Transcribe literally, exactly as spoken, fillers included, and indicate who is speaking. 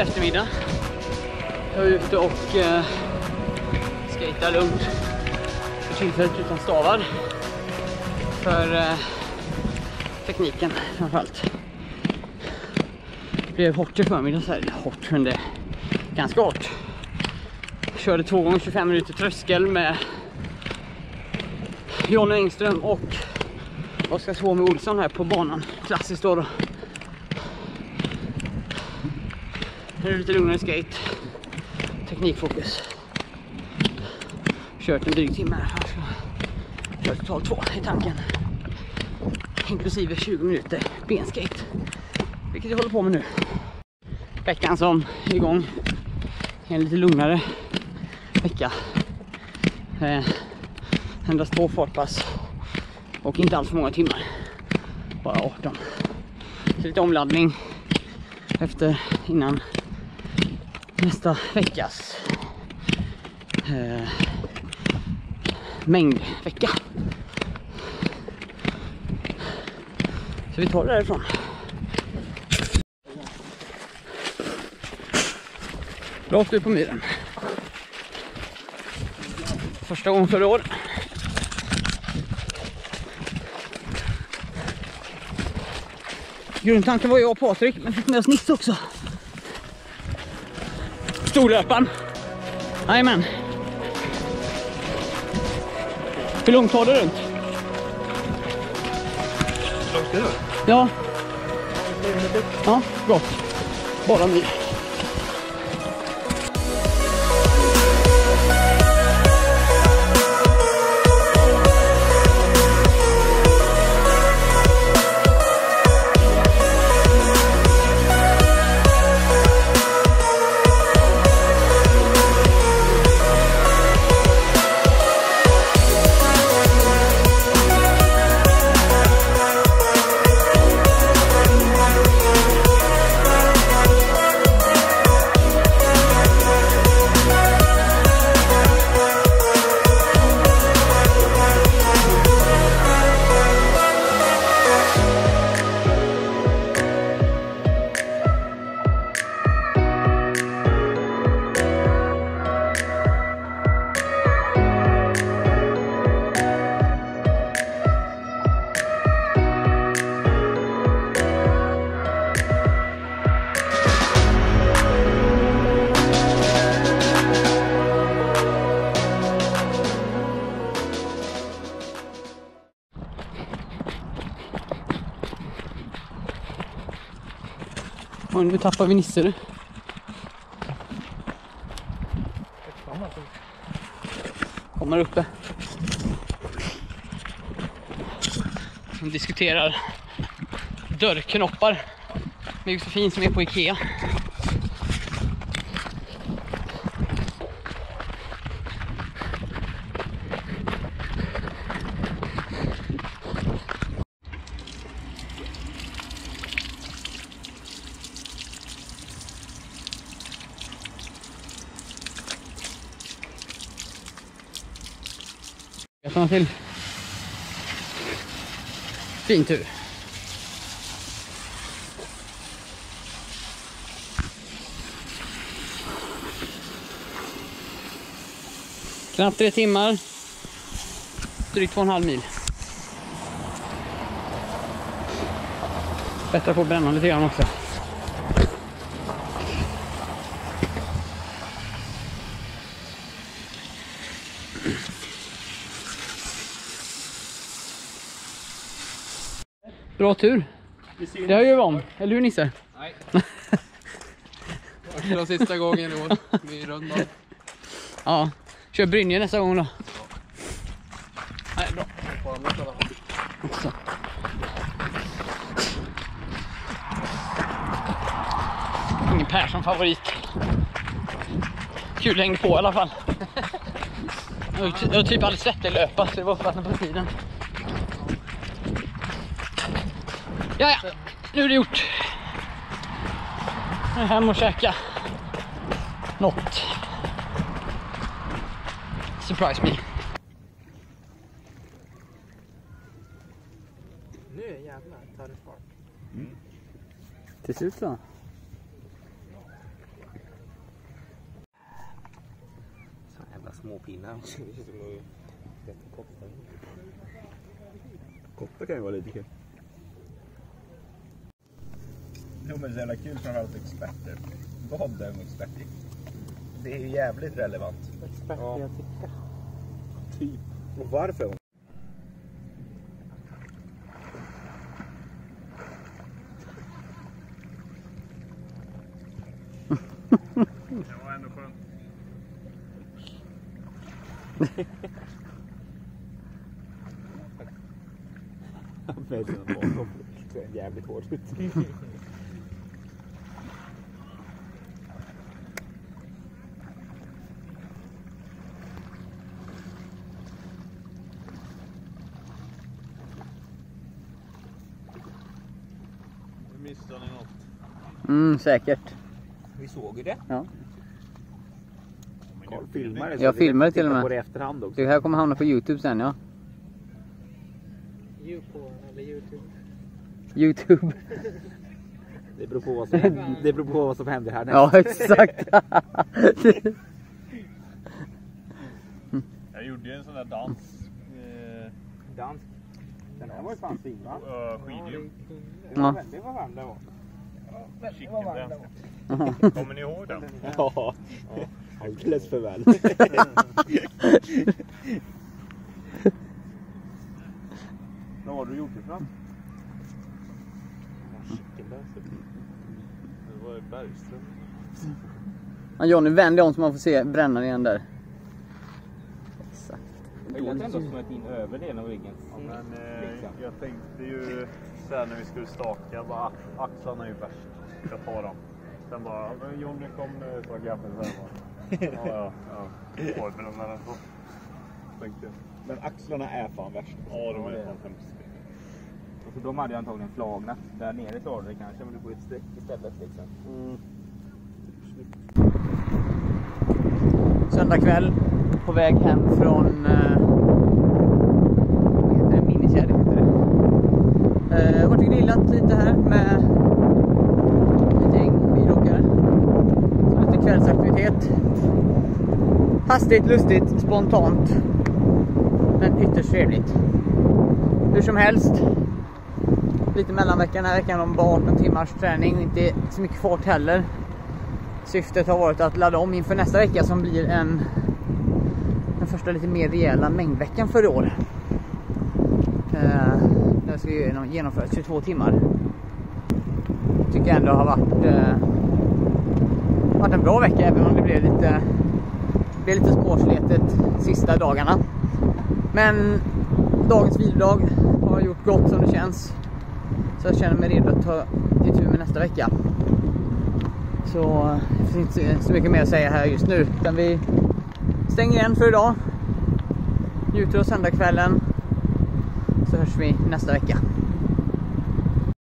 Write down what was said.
Speaker 1: eftermiddag. Jag är ute och eh, skejtar lugnt. För tillfället utan stavar. För eh, tekniken framförallt. Det blev hårt i förmiddag, så här. Hårt, men det är ganska hårt. Jag körde två gånger tjugofem minuter tröskel med Jonny Engström och Oskar Suomi Olsson här på banan. Klassiskt då då. Nu är det lite lugnare skate. Teknikfokus. Kört en dryg timme här. Kört totalt två i tanken. Inklusive tjugo minuter benskate. Vilket jag håller på med nu. Veckan som är igång. En lite lugnare vecka. Eh, endast två fartpass. Och inte alls för många timmar. Bara arton. Så lite omladdning. Efter innan nästa veckas eh, mängdvecka. Så vi tar det därifrån. Rakt ut på myren. Första gången förra året. Grundtanken var jag och Patrik, men fick med oss Nisse också. Storlöpan. Jajamän. Hur långt tar det runt?
Speaker 2: Hur långt är det?
Speaker 1: Ja. Ja, bra. Bara myr. Och nu tappar vi Nisse. Kommer uppe. De diskuterar dörrknoppar med Josefin som är på Ikea. Jag tar till. Fin tur. Knappt tre timmar. Drygt två och en halv mil. Bättre på att bränna lite grann också. Bra tur. Det har ju om. Eller hur, Nisse?
Speaker 2: Nej. Det var sista gången i år. Vi rundan.
Speaker 1: Ja. Kör Brynje nästa gång då. Nej, bra. Så. Ingen Persson favorit. Kul hängde på i alla fall. Jag har typ aldrig sett det löpa, så det var för på tiden. Ja, ja. Nu är det gjort. Nu är hem och käka något. Surprise me.
Speaker 2: Nu är jävlar, tar det fart.
Speaker 1: Mm. Till slut så.
Speaker 3: små pinnar.
Speaker 4: Koppar kan ju vara lite kul. Jo, men det är så jävla kul framförallt experter. Vad är en expert i? Det är ju jävligt relevant.
Speaker 1: Expert
Speaker 3: Ja.
Speaker 1: jag tycker.
Speaker 4: Typ. Och varför? Det var ändå skönt.
Speaker 3: Med den bakom. Det är jävligt hårt ut.
Speaker 4: Missade ni något?
Speaker 1: Mm, säkert.
Speaker 3: Vi såg ju det.
Speaker 1: Ja.
Speaker 3: Carl filmade.
Speaker 1: Jag filmade till och med.
Speaker 3: På det efterhand också.
Speaker 1: Det här kommer hamna på YouTube sen, ja.
Speaker 2: YouPorn eller YouTube.
Speaker 1: YouTube.
Speaker 3: Det beror på vad som, det beror på vad som händer här.
Speaker 1: Ja, exakt.
Speaker 4: Jag gjorde ju en sån där dans. Eh,
Speaker 3: Dansk. Den här var ju fan fin, va?
Speaker 4: uh, skidgym.
Speaker 3: Det var väldigt vad varm det var.
Speaker 4: Chicken dance. Kommer ni ihåg den?
Speaker 3: Ja. Alldeles för väl.
Speaker 4: Vad har du gjort det fram?
Speaker 3: Chicken dance.
Speaker 4: Det var i Bergström.
Speaker 1: Ja, Johnny, vänd dig om så man får se brännan igen där. Exakt.
Speaker 3: Det låter ändå som ett in över delen av ryggen.
Speaker 4: Ja, men eh, jag tänkte ju så här när vi skulle staka, bara axlarna är ju värst. Jag tar dem. Sen bara, men Johnny kom nu, sa grabben så här bara. Ja, ja, ja. Förbränna den så. Tänkte jag.
Speaker 3: Men axlarna är fan värst.
Speaker 4: Ja, de är fan hemska.
Speaker 3: Och så de hade ju antagligen flagnat. Där nere klarade det kanske, men du får ett streck istället liksom.
Speaker 4: Mm.
Speaker 1: Söndag kväll på väg hem från eh, vad heter det? Minikärde heter det. Eh, vart grillat lite här med ett gäng skidåkare. Så lite kvällsaktivitet. Hastigt, lustigt, spontant. Men ytterst trevligt. Hur som helst. Lite mellanveckan den här veckan om bara arton timmars träning. Inte så mycket fart heller. Syftet har varit att ladda om inför nästa vecka som blir en den första lite mer rejäla mängdveckan för i år. Eh, där ska vi genomföra tjugotvå timmar. Tycker jag ändå har varit, eh, varit en bra vecka även om det blev lite, blev lite småsletet sista dagarna. Men dagens vilodag har gjort gott som det känns. Så jag känner mig redo att ta itu med nästa vecka. Så det finns inte så mycket mer att säga här just nu. Utan vi stänger igen för idag. Njuter av söndagskvällen. Så hörs vi nästa vecka.